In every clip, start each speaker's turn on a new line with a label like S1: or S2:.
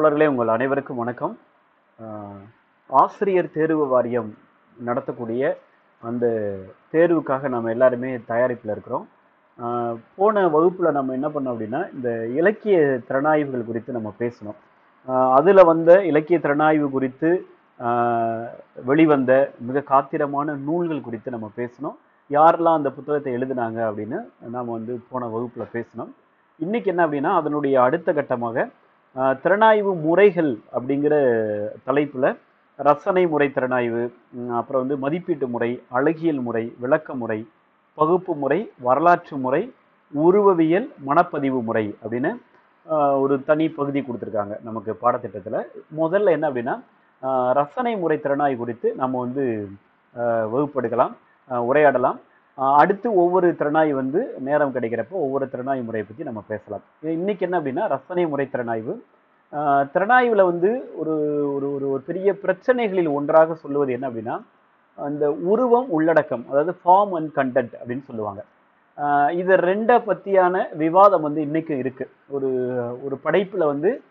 S1: தோழர்களே, உங்கள் அனைவருக்கும் வணக்கம். ஆஹ் ஆசிரியர் தேர்வு வாரியம் நடத்தக்கூடிய அந்த தேர்வுக்காக நம்ம எல்லாருமே தயாரிப்பில் இருக்கிறோம். போன வகுப்பில் நம்ம என்ன பண்ணோம் அப்படின்னா, இந்த இலக்கிய திறனாய்வுகள் குறித்து நம்ம பேசணும். அதில் வந்த இலக்கிய திறனாய்வு குறித்து ஆஹ் வெளிவந்த மிக காத்திரமான நூல்கள் குறித்து நம்ம பேசணும். யாரெல்லாம் அந்த புத்தகத்தை எழுதினாங்க அப்படின்னு நாம் போன வகுப்பில் பேசணும். இன்னைக்கு என்ன அப்படின்னா, அதனுடைய அடுத்த கட்டமாக திறனாய்வு முறைகள் அப்படிங்கிற தலைப்புல ரசனை முறை திறனாய்வு, அப்புறம் மதிப்பீட்டு முறை, அழகியல் முறை, விளக்க முறை, பகுப்பு முறை, வரலாற்று முறை, உருவவியல், மனப்பதிவு முறை அப்படின்னு ஒரு தனி பகுதி கொடுத்துருக்காங்க நமக்கு பாடத்திட்டத்தில். முதல்ல என்ன அப்படின்னா, ரசனை முறை திறனாய்வு குறித்து நம்ம வகுப்பெடுக்கலாம், உரையாடலாம். அடுத்து ஒவ்வொரு திறனாய்வு நேரம் கிடைக்கிறப்போ ஒவ்வொரு திறனாய்வு முறையை பற்றி நம்ம பேசலாம். இன்னைக்கு என்ன அப்படின்னா, ரசனை முறை திறனாய்வு. திறனாய்வில் ஒரு ஒரு ஒரு ஒரு பெரிய பிரச்சனைகளில் ஒன்றாக சொல்லுவது என்ன அப்படின்னா, அந்த உருவம் உள்ளடக்கம், அதாவது ஃபார்ம் அண்ட் கண்டென்ட் அப்படின்னு சொல்லுவாங்க. இது ரெண்டை பற்றியான விவாதம் இன்னைக்கு இருக்கு. ஒரு ஒரு படைப்பில்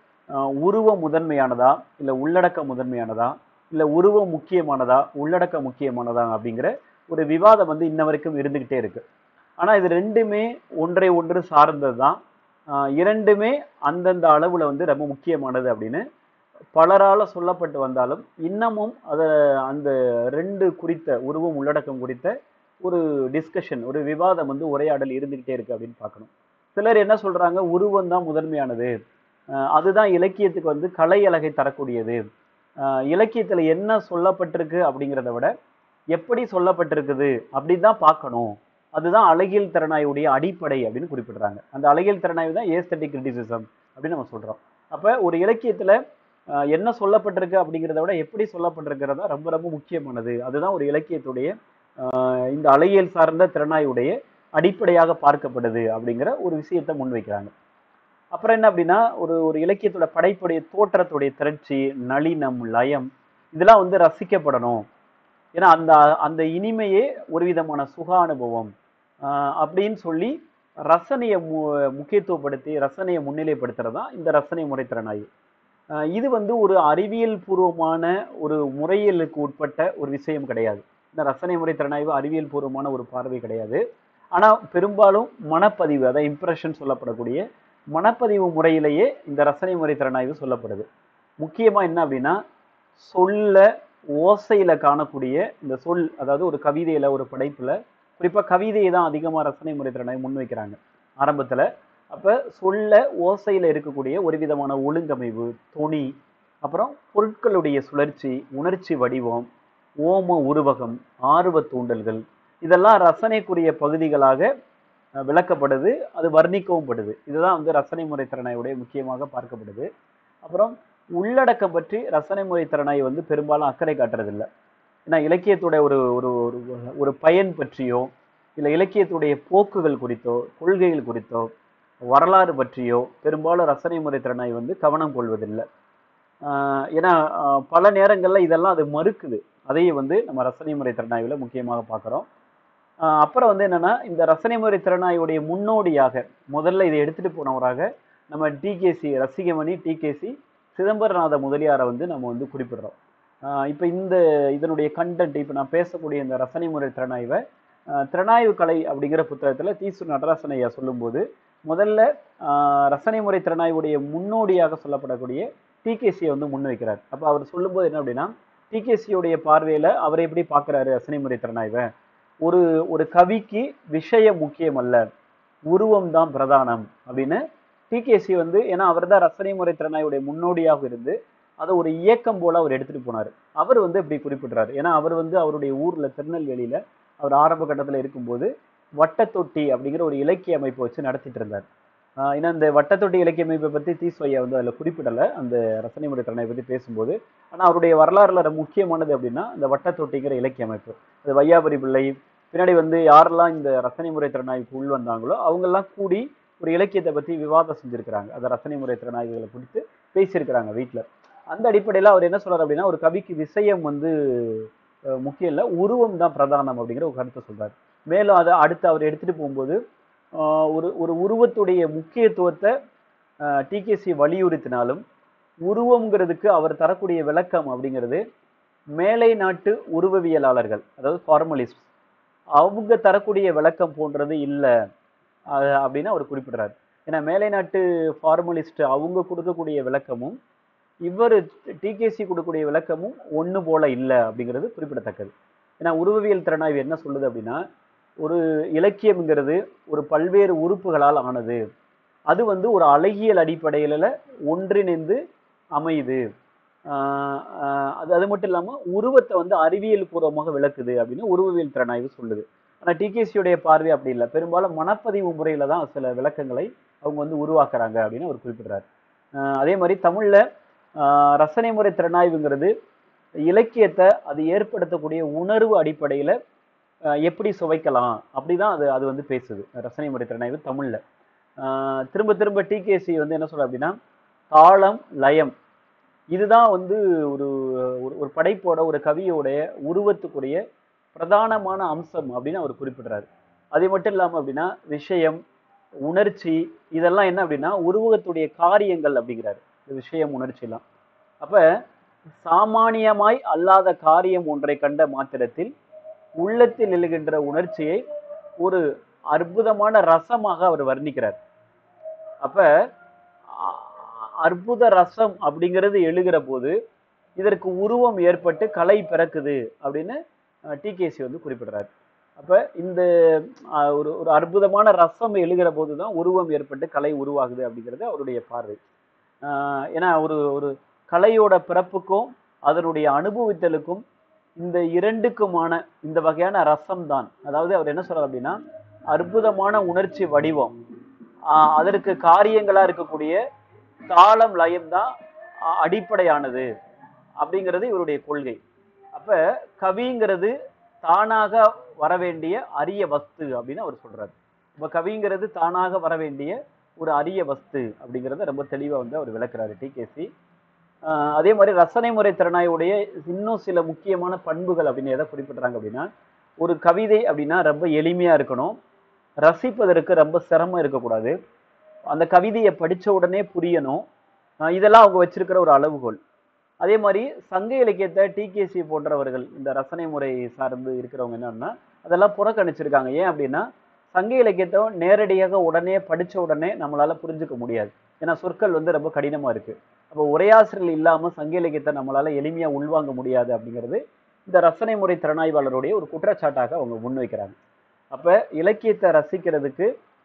S1: உருவம் முதன்மையானதா, இல்லை உள்ளடக்கம் முதன்மையானதா, இல்லை உருவம் முக்கியமானதா, உள்ளடக்கம் முக்கியமானதா அப்படிங்கிற ஒரு விவாதம் இன்ன வரைக்கும் இருந்துகிட்டே இருக்கு. ஆனா இது ரெண்டுமே ஒன்றை ஒன்று சார்ந்தது தான். இரண்டுமே அந்தந்த அளவுல ரொம்ப முக்கியமானது அப்படின்னு பலரால சொல்லப்பட்டு வந்தாலும், இன்னமும் அந்த ரெண்டு குறித்த உருவம் உள்ளடக்கம் குறித்த ஒரு டிஸ்கஷன், ஒரு விவாதம் உரையாடல் இருந்துகிட்டே இருக்கு அப்படின்னு பார்க்கணும். சிலர் என்ன சொல்றாங்க, உருவம் தான் முதன்மையானது, அதுதான் இலக்கியத்துக்கு கலை அழகை தரக்கூடியது, இலக்கியத்துல என்ன சொல்லப்பட்டிருக்கு அப்படிங்கிறத விட எப்படி சொல்லப்பட்டிருக்குது அப்படிதான் பார்க்கணும், அதுதான் அழகியல் திறனாய்வுடைய அடிப்படை அப்படின்னு குறிப்பிடுறாங்க. அந்த அழகியல் திறனாய்வு தான் ஏஸ்தட்டிக் கிரிட்டிசிசம் அப்படின்னு நம்ம சொல்றோம். அப்ப ஒரு இலக்கியத்துல என்ன சொல்லப்பட்டிருக்கு அப்படிங்கிறத விட எப்படி சொல்லப்பட்டிருக்கிறதா ரொம்ப ரொம்ப முக்கியமானது. அதுதான் ஒரு இலக்கியத்துடைய இந்த அழகியல் சார்ந்த திறனாய்வுடைய அடிப்படையாக பார்க்கப்படுது அப்படிங்கிற ஒரு விஷயத்தை முன்வைக்கிறாங்க. அப்புறம் என்ன அப்படின்னா, ஒரு ஒரு இலக்கியத்தோட படைப்புடைய தோற்றத்துடைய திரட்சி, நளினம், லயம், இதெல்லாம் ரசிக்கப்படணும். ஏன்னா அந்த அந்த இனிமையே ஒரு விதமான சுக அனுபவம் அப்படின்னு சொல்லி ரசனையை முக்கியத்துவப்படுத்தி ரசனையை முன்னிலைப்படுத்துறது தான் இந்த ரசனை முறை திறனாய்வு. இது ஒரு அறிவியல் பூர்வமான ஒரு முறையியலுக்கு உட்பட்ட ஒரு விஷயம் கிடையாது. இந்த ரசனை முறை திறனாய்வு அறிவியல் பூர்வமான ஒரு பார்வை கிடையாது. ஆனால் பெரும்பாலும் மனப்பதிவு, அதாவது இம்ப்ரெஷன் சொல்லப்படக்கூடிய மனப்பதிவு முறையிலேயே இந்த ரசனை முறை திறனாய்வு சொல்லப்படுது. முக்கியமாக என்ன அப்படின்னா, சொல்ல ஓசையில காணக்கூடிய இந்த சொல், அதாவது ஒரு கவிதையில ஒரு படைப்புல குறிப்பா கவிதையை தான் அதிகமா ரசனை முறை திறனாய்வு முன்வைக்கிறாங்க ஆரம்பத்துல. அப்ப சொல்ல ஓசையில இருக்கக்கூடிய ஒரு விதமான ஒழுங்கமைவு, தொனி, அப்புறம் பொருட்களுடைய சுழற்சி, உணர்ச்சி வடிவம், ஓம உருவகம், ஆர்வ தூண்டல்கள், இதெல்லாம் ரசனைக்குரிய பகுதிகளாக விளக்கப்படுது, அது வர்ணிக்கவும் படுது. இதுதான் ரசனை முறை திறனாய்வுடைய முக்கியமாக பார்க்கப்படுது. அப்புறம் உள்ளடக்கம் பற்றி ரசனை முறை திறனாய்வு பெரும்பாலும் அக்கறை காட்டுறதில்லை. ஏன்னா இலக்கியத்துடைய ஒரு ஒரு ஒரு பயன் பற்றியோ, இல்லை இலக்கியத்துடைய போக்குகள் குறித்தோ, கொள்கைகள் குறித்தோ, வரலாறு பற்றியோ பெரும்பாலும் ரசனை முறை திறனாய்வு கவனம் கொள்வதில்லை. ஏன்னா பல நேரங்களில் இதெல்லாம் அது மறுக்குது. அதையே நம்ம ரசனை முறை திறனாய்வில் முக்கியமாக பார்க்குறோம். அப்புறம் என்னன்னா, இந்த ரசனை முறை திறனாய்வுடைய முன்னோடியாக முதல்ல இதை எடுத்துட்டு போனவராக நம்ம டிகேசி ரசிகமணி டிகேசி சிதம்பரநாத முதலியாரை நம்ம குறிப்பிடுறோம். இப்போ இதனுடைய கண்டென்ட், இப்போ நான் பேசக்கூடிய இந்த ரசனை முறை திறனாய்வை திறனாய்வு கலை அப்படிங்கிற புத்தகத்தில் தீசு நடராசன் ஐயா சொல்லும்போது முதல்ல ரசனை முறை திறனாய்வுடைய முன்னோடியாக சொல்லப்படக்கூடிய டிகேசியை முன்வைக்கிறார். அப்போ அவர் சொல்லும்போது என்ன அப்படின்னா, டிகேசியுடைய பார்வையில் அவர் எப்படி பார்க்குறாரு ரசனை முறை திறனாய்வை, ஒரு ஒரு கவிக்கு விஷயம் முக்கியம் அல்ல, உருவம் தான் பிரதானம் அப்படின்னு டிகேசி ஏன்னா அவர் தான் ரசனை முறை திறனாய்வுடைய முன்னோடியாக இருந்து அதை ஒரு இயக்கம் போல அவர் எடுத்துட்டு போனார். அவர் இப்படி குறிப்பிடுறாரு. ஏன்னா அவர் அவருடைய ஊர்ல திருநெல்வேலியில அவர் ஆரம்ப கட்டத்தில் இருக்கும்போது வட்டத்தொட்டி அப்படிங்கிற ஒரு இலக்கிய அமைப்பை வச்சு நடத்திட்டு இருந்தார். ஏன்னா இந்த வட்டத்தொட்டி இலக்கிய அமைப்பை பற்றி தீஸ்வையா அதில் குறிப்பிடலை அந்த ரசனை முறை திறனை பற்றி பேசும்போது. ஆனால் அவருடைய வரலாறுல முக்கியமானது அப்படின்னா இந்த வட்டத்தொட்டிங்கிற இலக்கிய அமைப்பு. அது வையாபுரி பிள்ளை பின்னாடி யாரெல்லாம் இந்த ரசனை முறை திறனாய்வுக்கு உள் வந்தாங்களோ அவங்கெல்லாம் கூடி ஒரு இலக்கியத்தை பற்றி விவாதம் செஞ்சிருக்கிறாங்க. அந்த ரசனை முறை திறனாய்வுகளை குறித்து பேசியிருக்கிறாங்க வீட்டில். அந்த அடிப்படையில் அவர் என்ன சொல்றாரு அப்படின்னா, ஒரு கவிக்கு விஷயம் முக்கியம் இல்லை, உருவம் தான் பிரதானம் அப்படிங்கிற ஒரு கருத்தை சொல்றாரு. மேலும் அதை அடுத்து அவர் எடுத்துட்டு போகும்போது ஒரு ஒரு உருவத்துடைய முக்கியத்துவத்தை டிகேசி வலியுறுத்தினாலும் உருவம்ங்கிறதுக்கு அவர் தரக்கூடிய விளக்கம் அப்படிங்கிறது மேலை நாட்டு உருவவியலாளர்கள், அதாவது ஃபார்மலிஸ்ட், அவங்க தரக்கூடிய விளக்கம் போன்றது இல்லை அப்படின்னு அவர் குறிப்பிடுறாரு. ஏன்னா மேலை நாட்டு ஃபார்மலிஸ்ட் அவங்க கொடுக்கக்கூடிய விளக்கமும் இவர் டிகேசி கொடுக்கக்கூடிய விளக்கமும் ஒன்று போல இல்லை அப்படிங்கிறது குறிப்பிடத்தக்கது. ஏன்னா உருவவியல் திறனாய்வு என்ன சொல்லுது அப்படின்னா, ஒரு இலக்கியம்ங்கிறது ஒரு பல்வேறு உறுப்புகளால் ஆனது, அது வந்து ஒரு அழகியல் அடிப்படையில ஒன்றிணைந்து அமையுது, அது அது மட்டும் இல்லாமல் உருவத்தை வந்து அறிவியல் பூர்வமாக விளக்குது அப்படின்னு உருவவியல் திறனாய்வு சொல்லுது. ஆனால் டிகேசியுடைய பார்வை அப்படி இல்லை. பெரும்பாலும் மனப்பதிவு முறையில தான் சில விளக்கங்களை அவங்க வந்து உருவாக்குறாங்க அப்படின்னு அவர் குறிப்பிடுறாரு. அதே மாதிரி தமிழ்ல ரசனை முறை திறனாய்வுங்கிறது இலக்கியத்தை அது ஏற்படுத்தக்கூடிய உணர்வு அடிப்படையில எப்படி சுவைக்கலாம் அப்படிதான் அது அது வந்து பேசுது ரசனை முறை திறனாய்வு தமிழ்ல. திரும்ப திரும்ப டிகேசி வந்து என்ன சொல்ற அப்படின்னா, தாளம் லயம் இதுதான் வந்து ஒரு ஒரு படைப்போட ஒரு கவியோடைய உருவத்துக்குரிய பிரதானமான அம்சம் அப்படின்னு அவர் குறிப்பிடுறாரு. அது மட்டும் இல்லாம அப்படின்னா விஷயம், உணர்ச்சி இதெல்லாம் என்ன அப்படின்னா உருவகத்துடைய காரியங்கள் அப்படிங்கிறாரு. விஷயம், உணர்ச்சி எல்லாம். அப்ப சாமானியமாய் அல்லாத காரியம் ஒன்றை கண்ட மாத்திரத்தில் உள்ளத்தில் எழுகின்ற உணர்ச்சியை ஒரு அற்புதமான ரசமாக அவர் வர்ணிக்கிறார். அப்ப அற்புத ரசம் அப்படிங்கிறது எழுகிற போது இதற்கு உருவம் ஏற்பட்டு கலை பிறக்குது அப்படின்னு டிகேசி வந்து குறிப்பிடுறாரு. அப்ப இந்த ஒரு ஒரு அற்புதமான ரசம் எழுகிற போதுதான் உருவம் ஏற்பட்டு கலை உருவாகுது அப்படிங்கிறது அவருடைய பார்வை. ஏன்னா ஒரு ஒரு கலையோட பிறப்புக்கும் அதனுடைய அனுபவித்தலுக்கும் இந்த இரண்டுக்குமான இந்த வகையான ரசம் தான். அதாவது அவர் என்ன சொல்றார் அப்படின்னா, அற்புதமான உணர்ச்சி வடிவம், அதற்கு காரியங்களா இருக்கக்கூடிய தாளம் லயம் தான் அடிப்படையானது அப்படிங்கிறது இவருடைய கொள்கை. அப்ப கவிங்கிறது தானாக வர வேண்டிய அரிய வஸ்து அப்படின்னு அவர் சொல்றாரு. இப்ப கவிங்கிறது தானாக வர வேண்டிய ஒரு அரிய வஸ்து அப்படிங்கிறத ரொம்ப தெளிவா வந்து அவர் விளக்குறாரு டிகேசி. அதே மாதிரி ரசனை முறை திறனாய்வுடைய இன்னும் சில முக்கியமான பண்புகள் அப்படின்னு எதை குறிப்பிடுறாங்க அப்படின்னா, ஒரு கவிதை அப்படின்னா ரொம்ப எளிமையா இருக்கணும், ரசிப்பதற்கு ரொம்ப சிரமம் இருக்கக்கூடாது, அந்த கவிதையை படிச்ச உடனே புரியணும், இதெல்லாம் அவங்க வச்சிருக்கிற ஒரு அளவுகோல். அதே மாதிரி சங்க இலக்கியத்தை டிகேசி போன்றவர்கள் இந்த ரசனை முறை சார்ந்து இருக்கிறவங்க என்னன்னா அதெல்லாம் புறக்கணிச்சிருக்காங்க. ஏன் அப்படின்னா சங்க இலக்கியத்தை நேரடியாக உடனே படிச்ச உடனே நம்மளால புரிஞ்சுக்க முடியாது. ஏன்னா சொற்கள் வந்து ரொம்ப கடினமா இருக்கு. அப்போ உரையாசிரியர்கள் இல்லாம சங்க இலக்கியத்தை நம்மளால எளிமையா உள்வாங்க முடியாது அப்படிங்கிறது இந்த ரசனை முறை திறனாய்வாளருடைய ஒரு குற்றச்சாட்டாக அவங்க முன்வைக்கிறாங்க. அப்ப இலக்கியத்தை ரசிக்கிறதுக்கு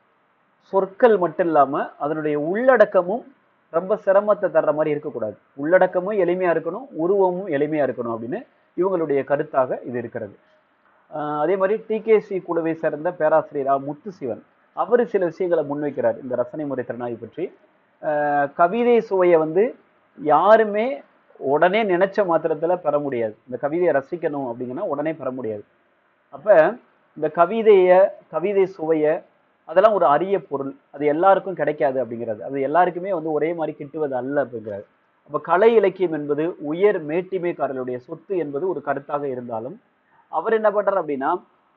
S1: சொற்கள் மட்டும் இல்லாம அதனுடைய உள்ளடக்கமும் ரொம்ப சிரமத்தை தர்ற மாதிரி இருக்கக்கூடாது. உள்ளடக்கமும் எளிமையா இருக்கணும், உருவமும் எளிமையா இருக்கணும் அப்படின்னு இவங்களுடைய கருத்தாக இது இருக்கிறது. அதே மாதிரி டிகேசி குழுவை சேர்ந்த பேராசிரியர் முத்துசிவன் அவர் சில விஷயங்களை முன்வைக்கிறார் இந்த ரசனை முறை திறனாய்வு பற்றி. கவிதை சுவையை வந்து யாருமே உடனே நினைச்ச மாத்திரத்துல பெற முடியாது. இந்த கவிதையை ரசிக்கணும் அப்படிங்கன்னா உடனே பெற முடியாது. அப்ப இந்த கவிதை சுவையை அதெல்லாம் ஒரு அரிய பொருள், அது எல்லாருக்கும் கிடைக்காது அப்படிங்கிறது, அது எல்லாருக்குமே வந்து ஒரே மாதிரி கிட்டுவது அல்ல அப்படிங்கிறாரு. அப்ப கலை இலக்கியம் என்பது உயர் மேட்டிமைக்காரர்களுடைய சொத்து என்பது ஒரு கருத்தாக இருந்தாலும் அவர் என்ன பண்றார் அப்படின்னா,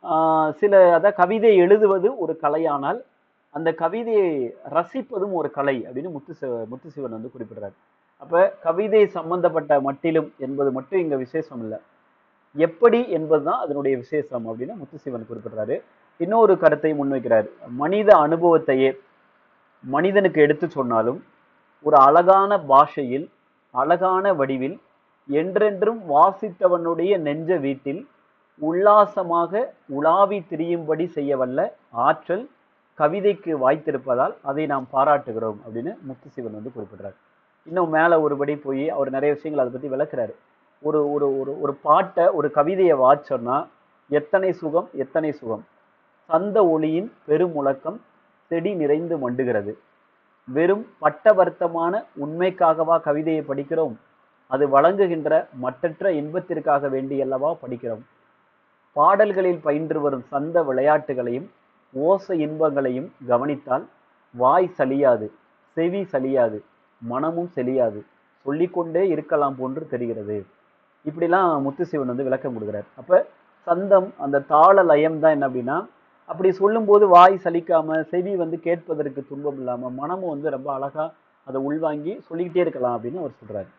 S1: அதாவது கவிதை எழுதுவது ஒரு கலையானால் அந்த கவிதையை ரசிப்பதும் ஒரு கலை அப்படின்னு முத்துசிவன் வந்து குறிப்பிடுறாரு. அப்ப கவிதை சம்பந்தப்பட்ட மட்டிலும் என்பது மட்டும் இங்க விசேஷம் இல்லை, எப்படி என்பதுதான் அதனுடைய விசேஷம் அப்படின்னு முத்துசிவன் குறிப்பிடுறாரு. இன்னொரு கருத்தை முன்வைக்கிறார். மனித அனுபவத்தையே மனிதனுக்கு எடுத்து சொன்னாலும் ஒரு அழகான பாஷையில் அழகான வடிவில் என்றென்றும் வாசித்தவனுடைய நெஞ்ச வீட்டில் உல்லாசமாக உலாவி திரியும்படி செய்ய வல்ல ஆற்றல் கவிதைக்கு வாய்த்திருப்பதால் அதை நாம் பாராட்டுகிறோம் அப்படின்னு முத்துசிவன் வந்து குறிப்பிடுறார். இன்னும் மேல ஒருபடி போய் அவர் நிறைய விஷயங்கள் அதை பத்தி விளக்குறாரு. ஒரு ஒரு ஒரு ஒரு பாட்டை ஒரு கவிதையை வாச்சோம்னா எத்தனை சுகம் எத்தனை சுகம், சந்த ஒளியின் பெருமுழக்கம் செடி நிறைந்து மண்டுகிறது, வெறும் பட்டவர்த்தமான உண்மைக்காகவா கவிதையை படிக்கிறோம், அது வழங்குகின்ற மற்றற்ற இன்பத்திற்காக வேண்டியல்லவா படிக்கிறோம், பாடல்களில் பயின்று வரும் சந்த விளையாட்டுகளையும் ஓச இன்பங்களையும் கவனித்தால் வாய் சலியாது, செவி சலியாது, மனமும் செலியாது, சொல்லிக்கொண்டே இருக்கலாம் போன்று தெரிகிறது. இப்படிலாம் முத்துசிவன் வந்து விளக்கம் கொடுக்குறார். அப்ப சந்தம் அந்த தாள லயம் தான் என்ன அப்படின்னா, அப்படி சொல்லும்போது வாய் சலிக்காம, செவி வந்து கேட்பதற்கு துன்பம் இல்லாம, மனமும் வந்து ரொம்ப அழகா அதை உள்வாங்கி சொல்லிக்கிட்டே இருக்கலாம் அப்படின்னு அவர் சொல்றாரு.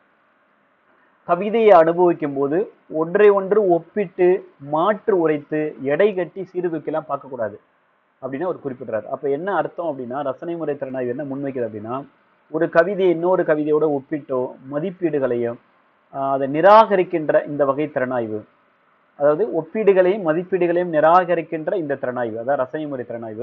S1: கவிதையை அனுபவிக்கும் போது ஒன்றை ஒன்று ஒப்பிட்டு மாற்று உரைத்து எடை கட்டி சீர்தூக்கிலாம் பார்க்கக்கூடாது அப்படின்னு அவர் குறிப்பிடுறாரு. அப்ப என்ன அர்த்தம் அப்படின்னா, ரசனை முறை திறனாய்வு என்ன முன்வைக்குது அப்படின்னா, ஒரு கவிதையை இன்னொரு கவிதையோட ஒப்பிட்டோ மதிப்பீடுகளையும் அதை நிராகரிக்கின்ற இந்த வகை திறனாய்வு, அதாவது ஒப்பீடுகளையும் மதிப்பீடுகளையும் நிராகரிக்கின்ற இந்த திறனாய்வு, அதாவது ரசனை முறை திறனாய்வு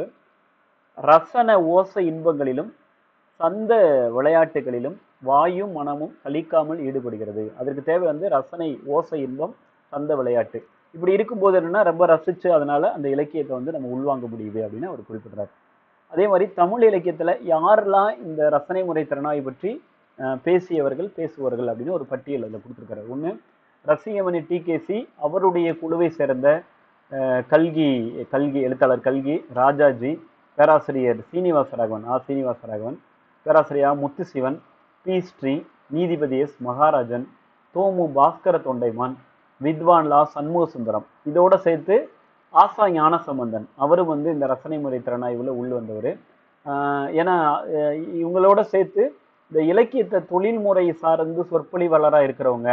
S1: ரசன ஓசை இன்பங்களிலும் சந்த விளையாட்டுகளிலும் வாயும் மனமும் சலிக்காமல் ஈடுபடுகிறது. அதற்கு தேவை வந்து ரசனை ஓசை இன்பம் சந்த விளையாட்டு. இப்படி இருக்கும்போது என்னன்னா ரொம்ப ரசிச்சு அதனால அந்த இலக்கியத்தை வந்து நம்ம உள்வாங்க முடியுது அப்படின்னு அவர் குறிப்பிடுறாரு. அதே மாதிரி தமிழ் இலக்கியத்துல யாரெல்லாம் இந்த ரசனை முறை திறனாய்வு பற்றி பேசியவர்கள் பேசுவார்கள் அப்படின்னு ஒரு பட்டியல் அதில் கொடுத்துருக்காரு. ஒன்று ரசிகமணி டிகேசி, அவருடைய குழுவை சேர்ந்த கல்கி கல்கி எழுத்தாளர் கல்கி, ராஜாஜி, பேராசிரியர் சீனிவாசராகவன் சீனிவாசராகவன், பேராசிரியர் முத்துசிவன், பி ஸ்ரீ, நீதிபதி எஸ் மகாராஜன், தோமு பாஸ்கர தொண்டைமான், வித்வான் லா சண்முக சுந்தரம், இதோட சேர்த்து ஆசா ஞானசம்பந்தன், அவரும் வந்து இந்த ரசனை முறை திறனாய்வுல உள் வந்தவர். ஏன்னா இவங்களோட சேர்த்து இந்த இலக்கியத்தை தொழில்முறை சார்ந்து சொற்பொழிவாளராக இருக்கிறவங்க,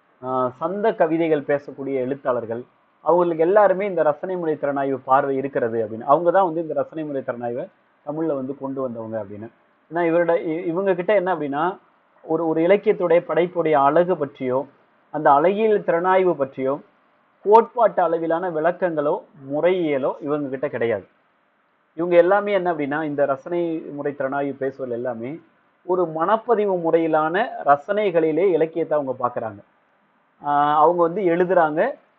S1: சந்த கவிதைகள் பேசக்கூடிய எழுத்தாளர்கள், அவங்களுக்கு எல்லாருமே இந்த ரசனை முறை திறனாய்வு பார்வை இருக்கிறது அப்படின்னு. அவங்க தான் வந்து இந்த ரசனை முறை திறனாய்வை தமிழ்ல வந்து கொண்டு வந்தவங்க அப்படின்னு. ஏன்னா இவங்க கிட்ட என்ன அப்படின்னா, ஒரு இலக்கியத்துடைய படைப்புடைய அழகு பற்றியோ அந்த அழகியல் திறனாய்வு பற்றியோ கோட்பாட்டு அளவிலான விளக்கங்களோ முறையியலோ இவங்க கிட்ட கிடையாது. இவங்க எல்லாமே என்ன அப்படின்னா, இந்த ரசனை முறை திறனாய்வு பேசுவது எல்லாமே ஒரு மனப்பதிவு முறையிலான ரசனைகளிலே இலக்கியத்தை அவங்க பார்க்குறாங்க. அவங்க வந்து எழுதுறாங்க,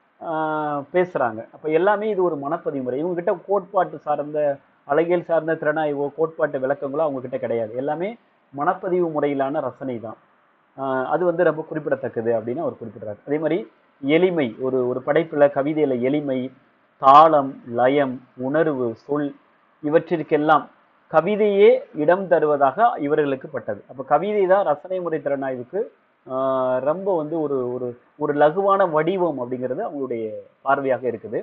S1: பேசுறாங்க. அப்போ எல்லாமே இது ஒரு மனப்பதிவு முறை. இவங்க கிட்ட கோட்பாட்டு சார்ந்த அழகியல் சார்ந்த திறனாய்வோ கோட்பாட்டு விளக்கங்களோ அவங்க கிட்ட கிடையாது. எல்லாமே மனப்பதிவு முறையிலான ரசனை தான். அது வந்து ரொம்ப குறிப்பிடத்தக்கது அப்படின்னு அவர் குறிப்பிடுறாரு. அதே மாதிரி எளிமை, ஒரு படைப்புல கவிதையில எளிமை, தாளம், லயம், உணர்வு, சொல் இவற்றிற்கெல்லாம் கவிதையே இடம் தருவதாக இவர்களுக்கு பட்டது. அப்ப கவிதை தான் ரசனை முறை திறனாய்வுக்கு ரொம்ப வந்து ஒரு ஒரு ஒரு லகுவான வடிவம் அப்படிங்கிறது அவங்களுடைய பார்வையாக இருக்குது.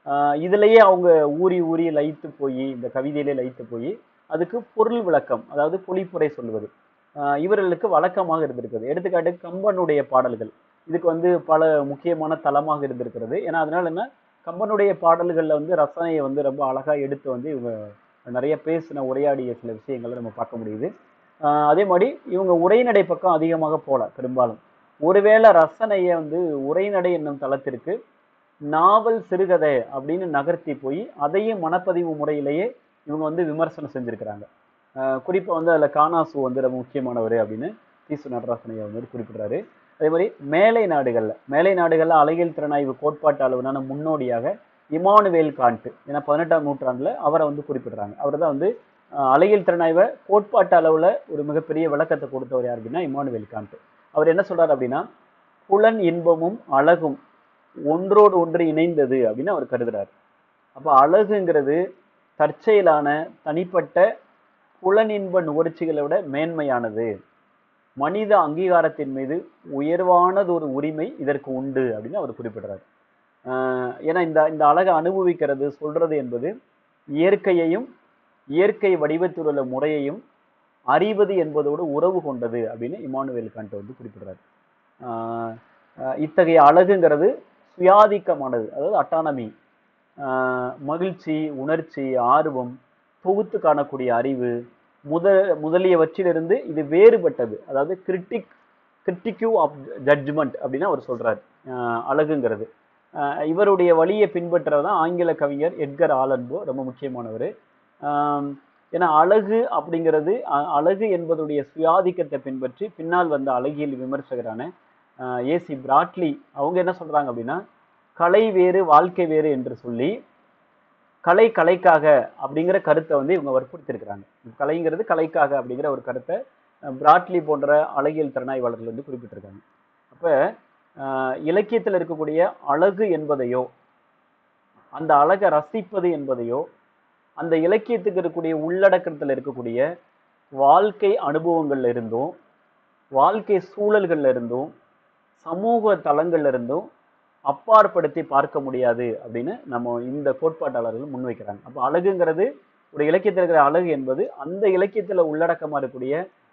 S1: இதுலயே அவங்க ஊறி ஊறி லயித்து போய், இந்த கவிதையிலே லயித்து போய் அதுக்கு பொருள் விளக்கம், அதாவது பொழிப்புரை சொல்வது இவர்களுக்கு வழக்கமாக இருந்திருக்குது. எடுத்துக்காட்டு கம்பனுடைய பாடல்கள் இதுக்கு வந்து பல முக்கியமான தளமாக இருந்திருக்கிறது. ஏன்னா அதனால என்ன, கம்பனுடைய பாடல்கள்ல வந்து ரசனையை வந்து ரொம்ப அழகா எடுத்து வந்து இவங்க நிறைய பேசின உரையாடிய சில விஷயங்களை நம்ம பார்க்க முடியுது. அதே மாதிரி இவங்க உரைநடை பக்கம் அதிகமாக போல பெரும்பாலும். ஒருவேளை ரசனையை வந்து உரைநடை என்னும் தளத்திற்கு நாவல் சிறுகதை அப்படின்னு நகர்த்தி போய் அதையும் மனப்பதிவு முறையிலேயே இவங்க வந்து விமர்சனம் செஞ்சிருக்கிறாங்க. குறிப்பா வந்து அதுல காணாசு வந்து ரொம்ப முக்கியமானவர் அப்படின்னு தீசு நடராசனையா வந்து குறிப்பிடுறாரு. அதே மாதிரி மேலை நாடுகள்ல அழகியல் திறனாய்வு கோட்பாட்டு அளவிலான முன்னோடியாக இமானுவேல் காண்ட், ஏன்னா 18ஆம் நூற்றாண்டுல அவரை வந்து குறிப்பிடுறாங்க. அவர் தான் வந்து அழகியல் திறனாய்வை கோட்பாட்டு அளவுல ஒரு மிகப்பெரிய விளக்கத்தை கொடுத்தவர் யார் அப்படின்னா இமானுவேல் காண்ட். அவர் என்ன சொல்றாரு அப்படின்னா, புலன் இன்பமும் அழகும் ஒன்றோடு ஒன்று இணைந்தது அப்படின்னு அவர் கருதுறாரு. அப்ப அழகுங்கிறது தற்செயலான தனிப்பட்ட புலனின்ப நுகர்ச்சிகளை விட மேன்மையானது, மனித அங்கீகாரத்தின் மீது உயர்வானது ஒரு உரிமை இதற்கு உண்டு அப்படின்னு அவர் குறிப்பிடுறாரு. ஏன்னா இந்த அழகை அனுபவிக்கிறது சொல்றது என்பது இயற்கையையும் இயற்கை வடிவத்தில் உள்ள முறையையும் அறிவது என்பதோடு உறவு கொண்டது அப்படின்னு இமானுவேல் காண்ட் வந்து குறிப்பிடுறாரு. இத்தகைய அழகுங்கிறது சுயாதிக்கமானது, அதாவது அட்டானமி, மகிழ்ச்சி, உணர்ச்சி, ஆர்வம், தொகுத்து காணக்கூடிய அறிவு முதலியவற்றிலிருந்து இது வேறுபட்டது, அதாவது கிரிட்டிக்யூ ஆஃப் ஜட்ஜ்மெண்ட் அப்படின்னு அவர் சொல்றாரு அழகுங்கிறது. இவருடைய வழியை பின்பற்றுறதான் ஆங்கில கவிஞர் எட்கர் ஆலன் போ, ரொம்ப முக்கியமானவர். ஏன்னா அழகு அப்படிங்கிறது, அழகு என்பதுடைய சுயாதிக்கத்தை பின்பற்றி பின்னால் வந்த அழகியல் விமர்சகரான ஏசி பிராட்லி அவங்க என்ன சொல்றாங்க அப்படின்னா, கலை வேறு வாழ்க்கை வேறு என்று சொல்லி கலைக்காக அப்படிங்கிற கருத்தை வந்து இவங்க வற்புறுத்திருக்கிறாங்க. கலைங்கிறது கலைக்காக அப்படிங்கிற ஒரு கருத்தை பிராட்லி போன்ற அழகியல் திறனாய்வாளர்கள் வந்து குறிப்பிட்டிருக்காங்க. அப்ப இலக்கியத்தில் இருக்கக்கூடிய அழகு என்பதையோ அந்த அழகை ரசிப்பது என்பதையோ அந்த இலக்கியத்துக்கு இருக்கக்கூடிய உள்ளடக்கத்தில் இருக்கக்கூடிய வாழ்க்கை அனுபவங்கள்ல இருந்தும் வாழ்க்கை சூழல்கள்ல இருந்தும் சமூக தளங்கள்ல இருந்தும் அப்பாற்படுத்தி பார்க்க முடியாது அப்படின்னு நம்ம இந்த கோட்பாட்டாளர்கள் முன்வைக்கிறாங்க. அப்போ அழகுங்கிறது ஒரு இலக்கியத்தில் இருக்கிற அழகு என்பது அந்த இலக்கியத்துல உள்ளடக்கமா இருக்கக்கூடிய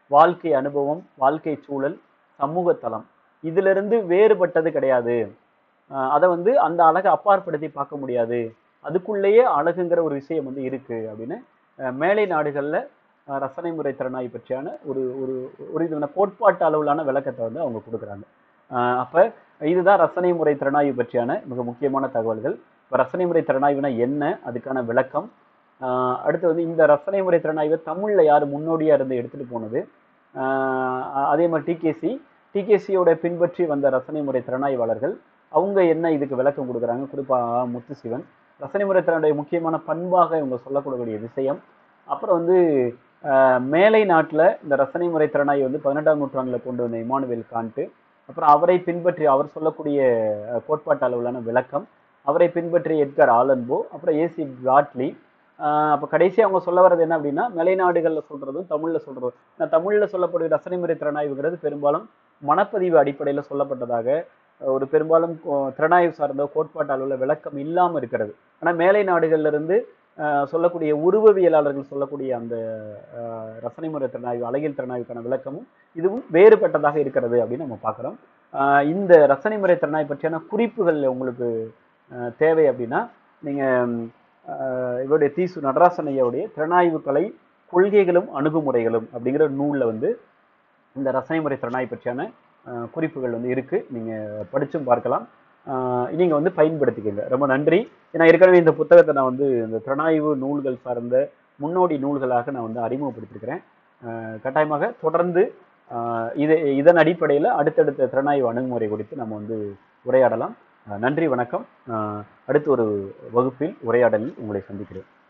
S1: வாழ்க்கை அனுபவம், வாழ்க்கை சூழல், சமூக தளம் இதிலிருந்து வேறுபட்டது கிடையாது. அதை வந்து அந்த அழகை அப்பாற்படுத்தி பார்க்க முடியாது. அதுக்குள்ளேயே அழகுங்கிற ஒரு விஷயம் வந்து இருக்கு அப்படின்னு மேலை நாடுகள்ல ரசனை முறை திறனாய்வு பற்றியான ஒரு ஒரு ஒரு இது கோட்பாட்டு அளவிலான விளக்கத்தை வந்து அவங்க கொடுக்குறாங்க. அப்ப இதுதான் ரசனை முறை திறனாய்வு பற்றியான மிக முக்கியமான தகவல்கள். இப்போ ரசனை முறை திறனாய்வுனா என்ன, அதுக்கான விளக்கம். அடுத்து வந்து இந்த ரசனை முறை திறனாய்வை தமிழ்ல யார் முன்னோடியா இருந்து எடுத்துட்டு போனது, அதே மாதிரி டிகேசியோட பின்பற்றி வந்த ரசனை முறை திறனாய்வாளர்கள் அவங்க என்ன இதுக்கு விளக்கம் கொடுக்குறாங்க. குறிப்பா முத்துசிவன் ரசனை முறை திறனுடைய முக்கியமான பண்பாக இவங்க சொல்லக்கூடிய விஷயம். அப்புறம் வந்து மேலை நாட்டில் இந்த ரசனை முறை திறனாய்வு வந்து 18ஆம் நூற்றாண்டில் கொண்டு வந்த இமானுவேல் கான்ட்டு, அப்புறம் அவரை பின்பற்றி அவர் சொல்லக்கூடிய கோட்பாட்டு அளவிலான விளக்கம், அவரை பின்பற்றி எட்கர் ஆலன்போ, அப்புறம் ஏசி பிராட்லி. அப்போ கடைசி அவங்க சொல்ல வர்றது என்ன அப்படின்னா, மேலைநாடுகளில் சொல்றதும் தமிழ்ல சொல்றதும். தமிழ்ல சொல்லக்கூடிய ரசனை முறை திறனாய்வுங்கிறது பெரும்பாலும் மனப்பதிவு அடிப்படையில் சொல்லப்பட்டதாக ஒரு பெரும்பாலும் திறனாய்வு சார்ந்த கோட்பாட்டு அளவில் விளக்கம் இல்லாமல் இருக்கிறது. ஆனால் மேலை நாடுகள்ல இருந்து சொல்லக்கூடிய உருவவியலாளர்கள் சொல்லக்கூடிய அந்த ரசனை முறை திறனாய்வு, அழகியல் திறனாய்வுக்கான விளக்கமும் இதுவும் வேறுபட்டதாக இருக்கிறது அப்படின்னு நம்ம பார்க்குறோம். இந்த ரசனை முறை திறனாய்வு பற்றியான குறிப்புகள் உங்களுக்கு தேவை அப்படின்னா நீங்கள் இவருடைய தீசு நடராசன் ஐயாவுடைய திறனாய்வு கலை கொள்கைகளும் அணுகுமுறைகளும் அப்படிங்கிற நூலில் வந்து இந்த ரசனை முறை திறனாய்வு பற்றியான குறிப்புகள் வந்து இருக்கு. நீங்கள் படிச்சும் பார்க்கலாம். நீங்கள் வந்து பயன்படுத்திக்கங்க. ரொம்ப நன்றி. ஏன்னா ஏற்கனவே இந்த புத்தகத்தை நான் வந்து இந்த திறனாய்வு நூல்கள் சார்ந்த முன்னோடி நூல்களாக நான் வந்து அறிமுகப்படுத்திருக்கிறேன். கட்டாயமாக தொடர்ந்து இதன் அடிப்படையில் அடுத்தடுத்த திறனாய்வு அணுகுமுறை குறித்து நம்ம வந்து உரையாடலாம். நன்றி, வணக்கம். அடுத்து ஒரு வகுப்பில் உரையாடலில் உங்களை சந்திக்கிறேன்.